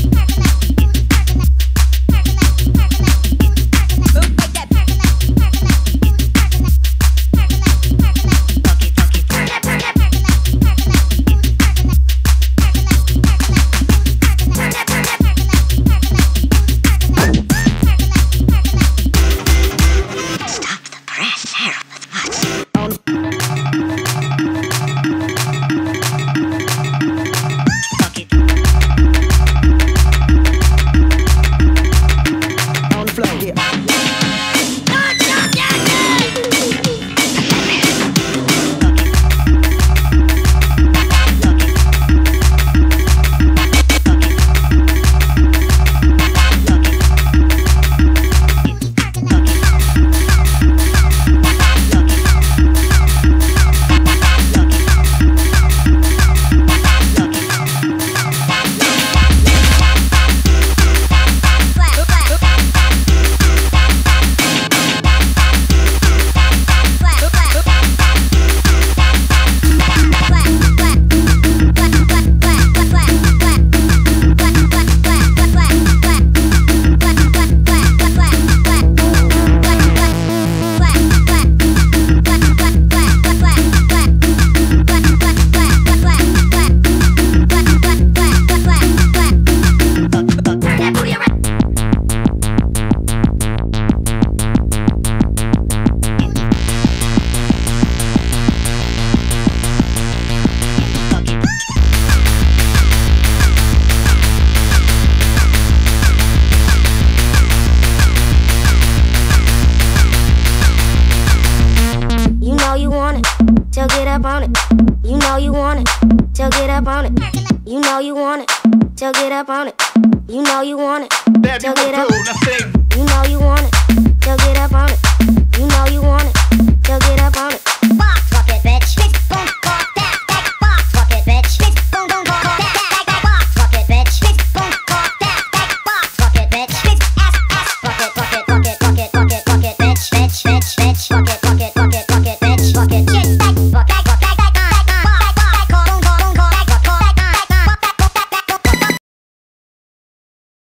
so get up on it. You know you want it, so get up on it. You know you want it, so get up on it. You know you want it, so get up. You know you want it, so get up.